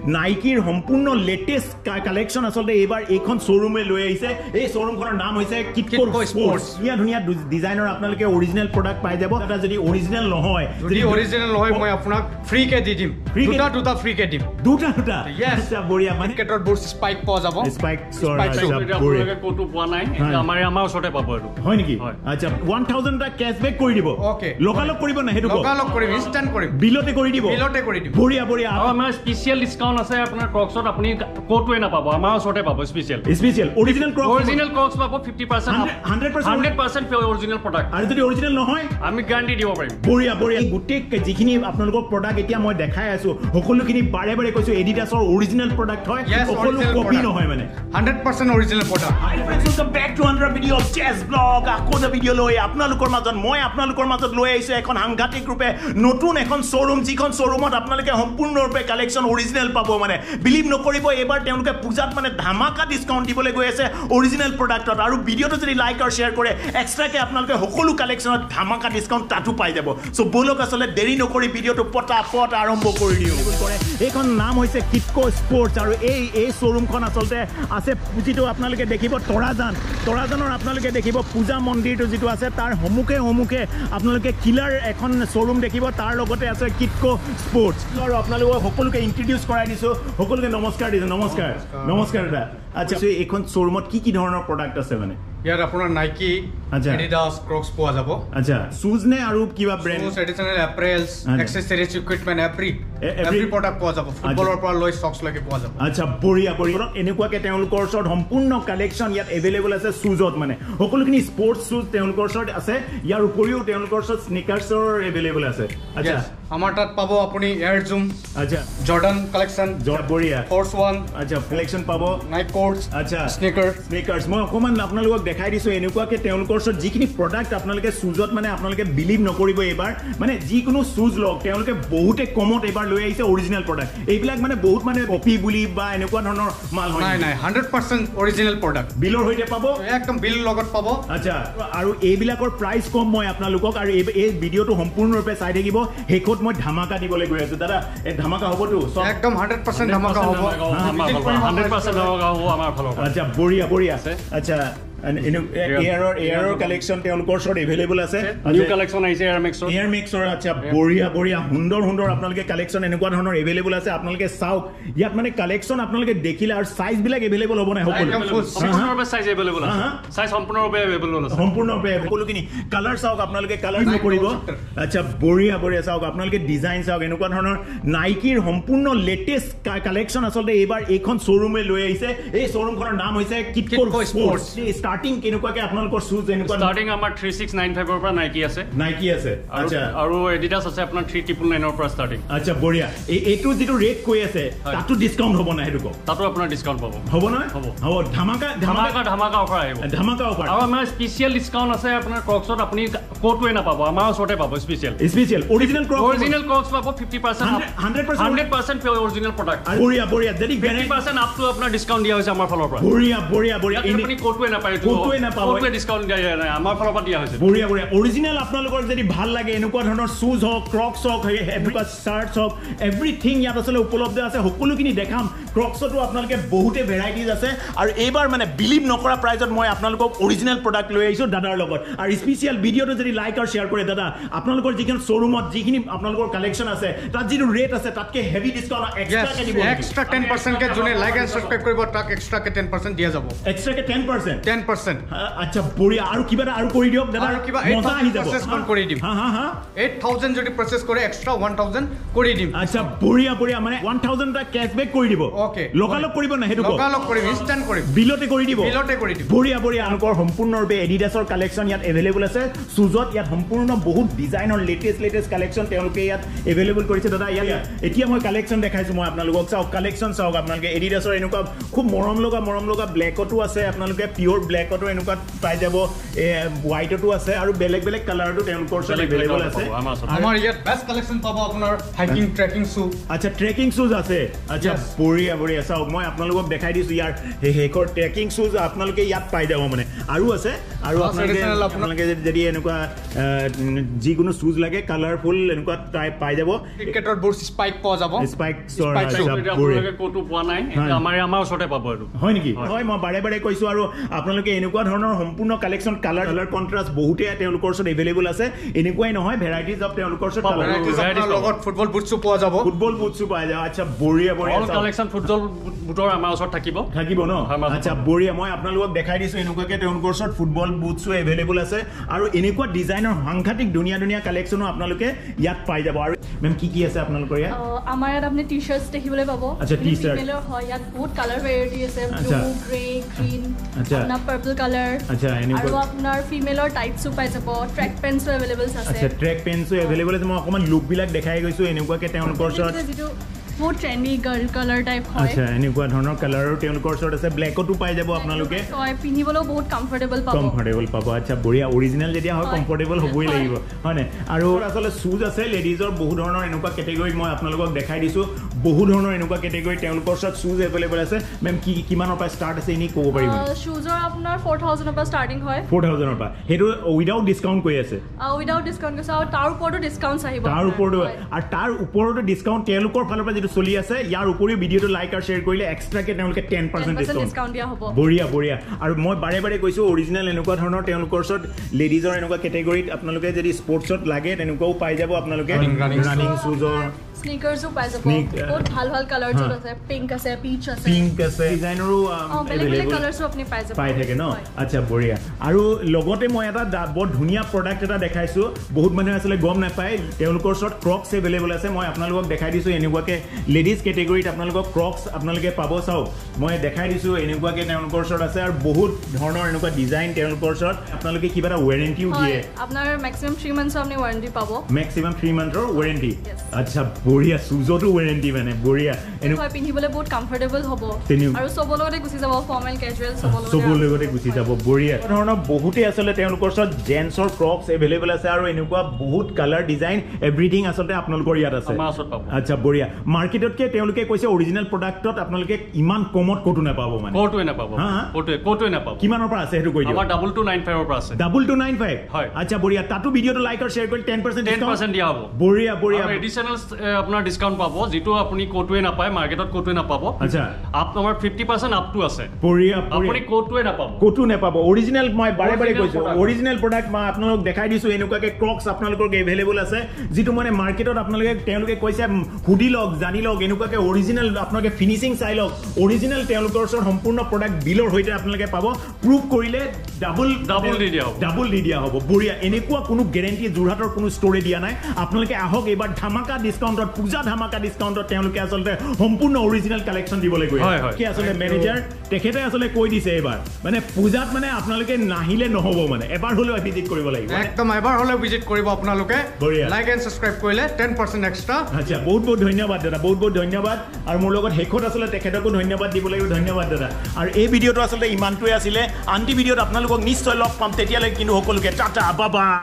নাইকিৰ সম্পূৰ্ণ latest collection আচলতে এইবাৰ এইখন শ্বৰুমে লৈ আহিছে এই শ্বৰুমখনৰ নাম হৈছে কিটকো স্পৰ্টছ ইয়া ধুনীয়া ডিজাইনৰ আপোনালোকে অৰিজিনেল প্ৰডাক্ট পাই যাব এটা যদি অৰিজিনেল নহয় মই আপোনাক ফ্ৰী কে দি দিম দুটা ফ্ৰী কে দিম দুটা আচ্ছা বঢ়িয়া মানে মাৰ্কেটৰ বোৰ স্পাইক পোৱা যাব স্পাইক আপোনালোকে কোটো পোৱা নাই আমাৰ ওচৰতে পাব আৰু হয় নেকি আচ্ছা 1000 টা ক্যাশবেক কৰি দিব ওকে লোকালক কৰিব না হেতু লোকালক কৰিম ইনস্ট্যান্ট কৰিম বিলতে কৰি দিব বঢ়িয়া বঢ়িয়া আৰু আমাৰ স্পেশাল ডিসকাউন্ট আছে আপোনাৰ ক্ৰক্সত আপুনি কোটোৱে না পাব আমাৰ ওচৰতে পাব স্পেশাল অৰিজিনেল ক্ৰক্স পাব 50% 100% অৰিজিনেল প্ৰডাক্ট আৰু যদি অৰিজিনেল নহয় আমি গ্যাৰান্টি দিব পাৰিম বঢ়িয়া গুটেই যিখিনি আপোনালোকৰ প্ৰডাক্ট এতিয়া মই দেখাই আছো সকলোখিনি বাৰে বাৰে কৈছো এডিডাছৰ অৰিজিনেল প্ৰডাক্ট হয় সকলো কপি নহয় মানে 100% original product welcome back to another video of চেছ ব্লগ আকৌ এটা ভিডিও লৈ আপোনালোকৰ মাজত লৈ আহিছো এখন সাংঘাতিক ৰূপে নতুন এখন শ্বৰুম যিখন শ্বৰুমত আপোনালোকে সম্পূৰ্ণৰূপে কালেকশ্যন অৰিজিনেল পাব মানে বিলিভ নকৰিব এবাৰ তেওঁলোকে পূজাত মানে ধামাকা ডিসকাউন্ট দিবলৈ গৈ আছে অৰিজিনেল প্ৰডাক্টত আৰু ভিডিওটো যদি লাইক আৰু শেয়াৰ কৰে এক্সট্ৰাকে আপোনালোকে সকলো কালেকশ্যনত ধামাকা ডিসকাউন্ট তাতো পাই যাব সো বলক আসলে দেৰি নকৰি ভিডিওটো পটাপট আৰম্ভ কৰি দিও এইখন নাম হৈছে কিটকো স্পৰ্টছ আৰু এই শ্বৰুমখন আসলে আছে যিটো আপোনালোকে দেখিব তৰাজানৰ আপোনালোকে দেখিব পূজা মন্দিৰটো যিটো আছে তাৰ সম্মুখে আপোনালোকে কিলাৰ এখন শ্বৰুম দেখিব তাৰ লগতে আছে কিটকো স্পৰ্টছ আৰু আপোনালোকক সকলোকে ইন্ট্ৰোডিউস কৰাই দিছো সকলোকে নমস্কাৰ দিছো নমস্কাৰ দাদা আচ্ছা এইখন শ্বৰুমত কি ধৰণৰ প্ৰডাক্ট আছে মানে ইয়াত আপোনাৰ নাইকি এডিডাস ক্ৰক্স পোৱা যাব আচ্ছা শুজ নে আৰু কিবা brand shoes additional apparels accessories equipment every product পোৱা যাব ফুটবলৰ পৰা লৈ সক্স লৈকে পোৱা যাব আচ্ছা বঢ়িয়া এনেকুৱাকে তেওঁলোকৰ ওচৰত সম্পূৰ্ণ কালেকশ্যন ইয়াত এভেইলেবল আছে শুজত মানে সকলোখিনি স্পৰ্টছ শুজ তেওঁলোকৰ ওচৰত আছে ইয়াৰ উপৰিও তেওঁলোকৰ ওচৰত স্নিকাৰ্ছৰ এভেইলেবল আছে আচ্ছা আমাৰ তাত পাব আপুনি এয়াৰ জুম আচ্ছা জৰ্ডান কালেকশ্যন বঢ়িয়া ফৰ্স 1 আচ্ছা কালেকশ্যন পাব নাইক কোটস আচ্ছা স্নিকাৰ্ছ মই অকমান আপোনালোকক দেখাই দিছো এনেকুৱাকে তেওঁলোকৰ ওচৰত যিখিনি প্ৰডাক্ট আপোনালোকে শুজত মানে আপোনালোকে বিলিভ নকৰিব এবাৰ মানে যিকোনো শুজ লওক তেওঁলোকে বহুতে কমত এবাৰ লৈ আহিছে অৰিজিনেল প্ৰডাক্ট এইবিলাক মানে বহুত মানে কপি বুলি বা এনেকুৱা ধৰণৰ মাল হয় নাই 100% অৰিজিনেল প্ৰডাক্ট বিলৰ হৈতে পাব একদম বিল লগত পাব আচ্ছা আৰু এইবিলাকৰ প্ৰাইস কম মই আপোনালোকক আৰু এই ভিডিওটো সম্পূৰ্ণৰূপে চাই থাকিব হেকত মই ধামাকা দিবলৈ গৈ আছো দাদা এই ধামাকা হ'বটো একদম 100% ধামাকা হ'ব 100% ধামাকা হ'ব আমাৰ ফালৰ পৰা আচ্ছা বঢ়িয়া আচ্ছা এয়াৰৰ কালেকশ্যন তেওঁলোকৰ ওচৰত এভেইলেবল আছে নিউ কালেকশ্যন আহিছে এয়াৰ মিক্সৰ আচ্ছা বঢ়িয়া সুন্দৰ আপোনালোকে কালেকশ্যন এনেকুৱা ধৰণৰ এভেইলেবল আছে আপোনালোকে চাওক ইয়াত মানে কালেকশ্যন আপোনালোকে দেখিলে আৰু সাইজ বিলাক এভেইলেবল হ'ব নাই সম্পূৰ্ণৰূপে সাইজ এভেইলেবল আছে সাইজ সম্পূৰ্ণৰূপে এভেইলেবল আছে সম্পূৰ্ণৰূপে সকলোখিনি কালাৰ চাওক আপোনালোকে কালাৰ নকৰিব আচ্ছা বঢ়িয়া চাওক আপোনালোকে ডিজাইন চাওক এনেকুৱা ধৰণৰ নাইকিৰ সম্পূৰ্ণ লেটেষ্ট কালেকশ্যন আচলতে এইবাৰ এইখন শ্বৰুমে লৈ আহিছে এই শ্বৰুমখনৰ নাম হৈছে কিটকো স্পৰ্টছ স্টাৰ্টিং কেনেকুৱাকে আপোনালোকৰ শুজ এনেকুৱা স্টাৰ্টিং আমাৰ 3695 ৰ পৰা নাইকি আছে আচ্ছা আৰু এডিডাস আছে আপোনাৰ 3999 ৰ পৰা স্টাৰ্টিং আচ্ছা বঢ়িয়া এইটো যেটো ৰেট কৈ আছে তাতো ডিসকাউন্ট হ'ব না হেতুক তাতো আপোনাৰ ডিসকাউন্ট পাব হ'ব না হ'ব ধামাকা অফাৰ আহিব ধামাকা অফাৰ আৰু আমাৰ স্পেশাল ডিসকাউন্ট আছে আপোনাৰ ক্ৰক্সত আপুনি কোটোৱে না পাব আমাৰ ওচৰতে পাব স্পেশাল অৰিজিনেল ক্ৰক্স পাব 50% 100% অৰিজিনেল প্ৰডাক্ট বঢ়িয়া যদি 50% আপ টু আপোনাৰ ডিসকাউন্ট দিয়া হৈছে আমাৰ ফালৰ পৰা বঢ়িয়া আপুনি কোটোৱে না কোটোৱে ডিসকাউন্ট দিয়া নাই আমাৰ ফালৰ পৰা দিয়া হৈছে বঢ়িয়া অৰিজিনেল আপোনালোকৰ যদি ভাল লাগে এনেকুৱা ধৰণৰ শুজ হওক ক্ৰক্স হওক এনেকুৱা শাৰ্টছ হওক এভৰিথিং ইয়াত আসলে উপলব্ধ আছে সকলোখিনি দেখাম ক্ৰক্সতো আপোনালোকে বহুতে ভেৰাইটিজ আছে আৰু এইবাৰ মানে বিলিভ নকৰা প্ৰাইজত মই আপোনালোকক অৰিজিনেল প্ৰডাক্ট লৈ আহিছো দাদাৰ লগত আৰু স্পেশাল ভিডিওটো যদি লাইক আৰু শেয়াৰ কৰে দাদা আপোনালোকৰ যিখন শ্বৰুমত যিখিনি আপোনালোকৰ কালেকশ্যন আছে তাত যিটো ৰেট আছে তাতকে হেভি ডিসকাউন্ট এক্সট্ৰাকে দিব এক্সট্ৰা 10% কে যোনে লাইক এণ্ড সাবস্ক্ৰাইব কৰিব তাক এক্সট্ৰাকে 10% দিয়া যাব এক্সট্ৰাকে 10% 10% আচ্ছা বঢ়িয়া আৰু কিবা আৰু কৰি দিয়ক দাদা আৰু কিবা 8000 প্ৰসেস কৰি দিম 8000 যদি প্ৰসেস কৰে এক্সট্ৰা 1000 কৰি দিম আচ্ছা বঢ়িয়া মানে 1000 টা ক্যাশবেক কৰি দিব ওকে লোকালক কৰিব না হেতু লোকালক কৰিম ইনস্ট্যান্ট কৰিম বিলতে কৰি দিব বঢ়িয়া আনকৰ সম্পূৰ্ণৰূপে এডিডাছৰ কালেকশ্যন ইয়াত এভেইলেবল আছে শুজত ইয়াত সম্পূৰ্ণ বহুত ডিজাইনৰ লেটেষ্ট কালেকশ্যন তেওঁলোকে ইয়াত এভেইলেবল কৰিছে দাদা ইয়াত এতিয়া মই কালেকশ্যন দেখাইছো মই আপোনালোকক চাওক কালেকশ্যন চাওক আপোনালোকে এডিডাছৰ এনেকুৱা খুব মৰম লগা ব্লেকতো আছে আপোনালোকে পিওৰ ব্লেক ব্লেকতো এনেকুৱা পাই যাব হোৱাইটতো আছে আৰু বেলেগ বেলেগ কালাৰটো তেওঁলোকৰ ওচৰত এভেইলেবল আছে আমাৰ ইয়াত বেষ্ট কালেকশ্যন পাব আপোনাৰ হাইকিং ট্ৰেকিং শ্বু আচ্ছা ট্ৰেকিং শ্বুজ আছে আচ্ছা বঢ়িয়া বঢ়িয়া চাওক মই আপোনালোকক দেখাই দিছোঁ ইয়াৰ শেষৰ ট্ৰেকিং শ্বুজ আপোনালোকে ইয়াত পাই যাব মানে আৰু আছে আৰু আপোনালোকে যদি এনেকুৱা যিকোনো শ্বুজ লাগে কালাৰফুল এনেকুৱা টাইপ পাই যাব ক্ৰিকেটৰ বোৰ স্পাইক পোৱা যাব স্পাইকছৰ আপোনালোকে ক'তো পোৱা নাই আমাৰ ওচৰতে পাব আৰু হয় নেকি হয় মই বাৰে বাৰে কৈছোঁ আৰু আপোনালোকে এনেকুৱা ধৰণৰ সম্পূৰ্ণ কালেকশ্যন কালাৰ কণ্ট্ৰাষ্ট বহুতে তেওঁলোকৰ ওচৰত এভেইলেবল আছে এনেকুৱাই নহয় ভেৰাইটিজ অফ তেওঁলোকৰ ওচৰত লগত ফুটবল বুটছো পোৱা যাব ফুটবল বুটছো পাই যাব আচ্ছা বঢ়িয়া বঢ়িয়া অল কালেকশ্যন ফুটবল বুটৰ আমাৰ ওচৰত থাকিব ন আচ্ছা বঢ়িয়া মই আপোনালোকক দেখাই দিছোঁ এনেকুৱাকৈ তেওঁলোকৰ ওচৰত ফুটবল বুটছো এভেইলেবল আছে আৰু এনেকুৱা ডিজাইনৰ সাংঘাতিক ধুনীয়া ধুনীয়া কালেকশ্যনো আপোনালোকে ইয়াত পাই যাব আৰু মেম কি আছে আপোনালোকৰ ইয়াত আমাৰ ইয়াত আপুনি টি চাৰ্টছ দেখিবলৈ পাব আচ্ছা টি চাৰ্ট হয় ইয়াত বহুত কালাৰ ভেৰাইটি আছে ব্লু গ্ৰে গ্ৰীণ আপোনাৰ পাৰ্পল কালাৰ আচ্ছা আৰু আপোনাৰ ফিমেলৰ টাইপছো পাই যাব ট্ৰেক পেন্টছো এভেইলেবল আছে আচ্ছা ট্ৰেক পেন্টছো এভেইলেবল আছে মই অকমান লুকবিলাক দেখাই গৈছোঁ এনেকুৱাকৈ তেওঁলোকৰ ওচৰত বহুত ট্ৰেন্ডি গাৰ্ল কালাৰ টাইপ হয় আচ্ছা এনেকুৱা ধৰণৰ কালাৰৰ তেওঁলোকৰ ওচৰত আছে ব্লেকতো পাই যাব আপোনালোকে হয় পিন্ধিবলৈও বহুত কমফৰ্টেবল পাব আচ্ছা বঢ়িয়া অৰিজিনেল যেতিয়া হয় কমফৰ্টেবল হ'বই লাগিব হয়নে আৰু আচলতে শ্বুজ আছে লেডিজৰ বহু ধৰণৰ এনেকুৱা কেটেগৰীত মই আপোনালোকক দেখাই দিছোঁ বহু ধৰণৰ এনেকুৱা কেটেগৰীত তেওঁলোকৰ ওচৰত শ্বুজ এভেইলেবল আছে মেম কিমানৰ পৰা ষ্টাৰ্ট আছে এনেই ক'ব পাৰিব শ্বুজৰ আপোনাৰ 4000ৰ পৰা ষ্টাৰ্টিং হয় 4000ৰ পৰা সেইটো উইদাউট ডিছকাউণ্ট কৰি আছে উইদাউট ডিছকাউণ্ট কৈছে আৰু তাৰ ওপৰতো ডিছকাউণ্ট আহিব তাৰ ওপৰতো ডিছকাউণ্ট তেওঁলোকৰ ফালৰ পৰা যিটো চলি আছে ইয়াৰ উপৰিও ভিডিঅ'টো লাইক আৰু শ্বেয়াৰ কৰিলে এক্সট্ৰাকে তেওঁলোকে 10% ডিছকাউণ্ট দিয়া হ'ব বঢ়িয়া বঢ়িয়া আৰু মই বাৰে বাৰে কৈছোঁ অৰিজিনেল এনেকুৱা ধৰণৰ তেওঁলোকৰ ওচৰত লেডিজৰ এনেকুৱা কেটেগৰীত আপোনালোকে যদি স্পৰ্টছত লাগে তেনেকুৱাও পাই যাব আপোনালোকে ৰানিং শ্বুজৰ স্নিকাৰ্সও পাই যাব বহুত ভাল ভাল কালাৰ জত আছে পিংক আছে পিচ আছে ডিজাইনৰো বেলেগ কালাৰসও আপুনি পাই যাব পাই থাকে ন আচ্ছা বঢ়িয়া আৰু লগতে মই এটা বৰ ধুনীয়া প্ৰডাক্ট এটা দেখাইছোঁ বহুত মানুহে আসলে গম নাপায় তেওঁলোকৰ ওচৰত ক্ৰক্স এভেইলেবল আছে মই আপোনালোকক দেখাই দিছোঁ এনেকুৱাকৈ লেডিজ কেটেগৰীত আপোনালোকক ক্ৰক্স আপোনালোকে পাব চাওক মই দেখাই দিছোঁ এনেকুৱাকৈ তেওঁলোকৰ ওচৰত আছে আৰু বহুত ধৰণৰ এনেকুৱা ডিজাইন তেওঁলোকৰ ওচৰত আপোনালোকে কিবা এটা ৱাৰেণ্টিও দিয়ে আপোনাৰ মেক্সিমাম 3 মান্থছৰ আপুনি ৱাৰেণ্টি পাব মেক্সিমাম 3 মান্থৰ ৱাৰেণ্টি আচ্ছা বঢ়িয়া শ্বুজতো ৱাৰেণ্টি মানে বঢ়িয়া এনেকুৱা পিন্ধিবলৈ বহুত কমফৰ্টেবল হ'ব আৰু সবৰ লগতে গুচি যাব ফৰ্মেল ক্যাজুৱেল সবৰ লগতে গুচি যাব বঢ়িয়া ধৰণৰ বহুতে আসলে তেওঁলোকৰ ওচৰত জেন্সৰ ক্ৰক্স এভেইলেবল আছে আৰু এনেকুৱা বহুত কালাৰ ডিজাইন এভৰিথিং আসলে আপোনালোকৰ ইয়াত আছে আচ্ছা বঢ়িয়া মাৰ্কেটতকে তেওঁলোকে কৈছে অৰিজিনেল প্ৰডাক্টত আপোনালোকে ইমান কমত ক'তো নাপাব মানে ক'তোৱে নাপাব ক'তোৱে নাপাব কিমানৰ পৰা আছে সেইটো কৈ দিয়ক আমাৰ 2295 ৰ পৰা আছে 2295 হয় আচ্ছা বঢ়িয়া তাতো ভিডিঅটো লাইক আৰু শ্বেয়াৰ কৰি 10% দিয়া হ'ব বঢ়িয়া বঢ়িয়া আৰু এডিশনাল আপোনাৰ ডিসকাউন্ট পাব যেটো আপুনি ক'তোৱে নাপায় মাৰ্কেটত ক'তোৱে নাপাব আচ্ছা আপোনাৰ 50% আপ টু আছে বঢ়িয়া আপুনি ক'তোৱে নাপাব ক'তো নাপাব অৰিজিনেল মই বাৰে বাৰে কৈছোঁ অৰিজিনেল প্ৰডাক্ট মই আপোনালোক দেখাই দিছোঁ এনেকুৱাকৈ ক্ৰক্স আপোনালোকৰ এভেইলেবল আছে যিটো মানে মাৰ্কেটত আপোনালোকে তেওঁলোকে কৈছে সুধি লওক জানি লওক এনেকুৱাকৈ অৰিজিনেল আপোনালোকে ফিনিচিং চাই লওক অৰিজিনেল তেওঁলোকৰ ওচৰত সম্পূৰ্ণ প্ৰডাক্ট বিলৰ সৈতে আপোনালোকে পাব প্ৰুভ কৰিলে ডাবল দি দিয়া হ'ব বঢ়িয়া এনেকুৱা কোনো গেৰেণ্টি যোৰহাটৰ কোনো ষ্টৰে দিয়া নাই আপোনালোকে আহক এইবাৰ ধামাকা ডিছকাউণ্টত পূজা ধামাকা ডিছকাউণ্টত তেওঁলোকে আচলতে সম্পূৰ্ণ অৰিজিনেল কালেকশ্যন দিবলৈ গৈ কি আচলতে মেনেজাৰ তেখেতে আচলতে কৈ দিছে এইবাৰ মানে পূজাত মানে আপোনালোকে নাহিলে নহ'ব মানে এবাৰ হ'লেও ভিজিট কৰিব লাগিব একদম এবাৰ হ'লেও ভিজিট কৰিব আপোনালোকে লাইক এণ্ড ছাবস্ক্ৰাইব কৰিলে 10% এক্সট্ৰা আচ্ছা বহুত বহুত ধন্যবাদ দাদা বহুত বহুত ধন্যবাদ আৰু মোৰ লগত শেষত আচলতে তেখেতকো ধন্যবাদ দিব লাগিব ধন্যবাদ দাদা আৰু এই ভিডিঅ'টো আচলতে ইমানটোৱে আছিলে আনটি ভিডিঅ'ত আপোনালোকক নিশ্চয় লগ পাম তেতিয়ালৈকে কিন্তু সকলোকে টাটা বাবা